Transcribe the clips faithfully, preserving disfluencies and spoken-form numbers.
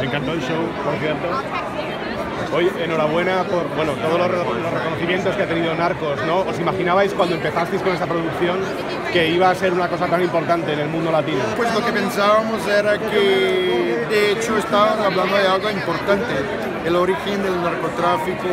Me encantó el show, por cierto. Oye, enhorabuena por bueno, todos los, los reconocimientos que ha tenido Narcos, ¿no? ¿Os imaginabais cuando empezasteis con esta producción que iba a ser una cosa tan importante en el mundo latino? Pues lo que pensábamos era que, de hecho, estaban hablando de algo importante, el origen del narcotráfico,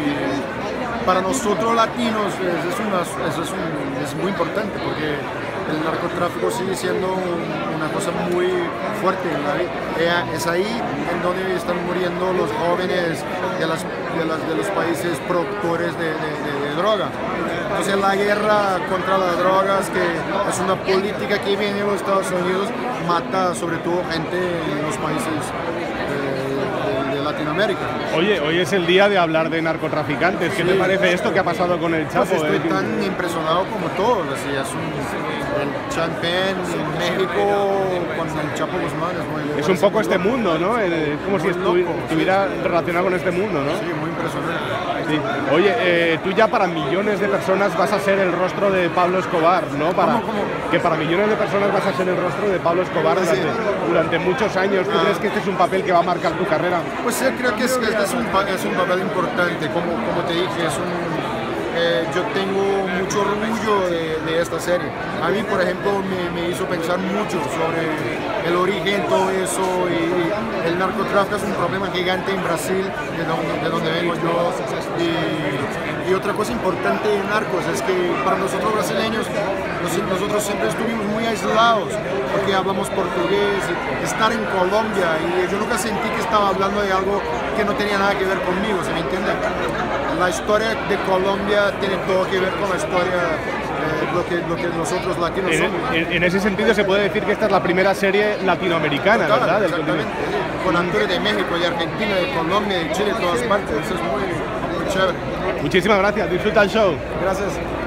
y para nosotros latinos es, es, una, es, es, un, es muy importante porque el narcotráfico sigue siendo una cosa muy fuerte. Es ahí en donde están muriendo los jóvenes de, las, de, las, de los países productores de, de, de, de droga. Entonces la guerra contra las drogas, que es una política que viene de los Estados Unidos, mata sobre todo gente en los países de, de Latinoamérica. Oye, hoy es el día de hablar de narcotraficantes. ¿Qué sí. te parece esto que ha pasado con el Chapo? Pues estoy eh? tan impresionado como todos. Así, es un, el champán en México con el Chapo Guzmán es muy... Es un poco este mundo, ¿no? Es como si estu loco, estuviera sí. relacionado con este mundo, ¿no? Sí, muy impresionante. Sí. Oye, eh, tú ya para millones de personas vas a ser el rostro de Pablo Escobar, ¿no? Para, ¿Cómo, cómo? Que para millones de personas vas a ser el rostro de Pablo Escobar durante, sí. durante muchos años. ¿Tú ah. crees que este es un papel que va a marcar tu carrera? Pues sí, creo que es, es, es, un, es un papel importante. Como, como te dije, es un... Eh, yo tengo mucho orgullo de, de esta serie. A mí, por ejemplo, me, me hizo pensar mucho sobre el origen, todo eso, y el narcotráfico es un problema gigante en Brasil, de donde, de donde vengo yo. Y, y otra cosa importante de Narcos es que para nosotros brasileños, nosotros siempre estuvimos muy aislados, porque hablamos portugués, estar en Colombia, y yo nunca sentí que estaba hablando de algo que no tenía nada que ver conmigo, ¿se me entiende? La historia de Colombia tiene todo que ver con la historia, eh, lo, que, lo que nosotros latinos en, somos. En, en ese sentido se puede decir que esta es la primera serie latinoamericana, Total, ¿verdad? Exactamente, sí. Con actores de México, de Argentina, de Colombia, de Chile, de todas partes. Eso es muy, muy chévere. Muchísimas gracias, disfruta el show. Gracias.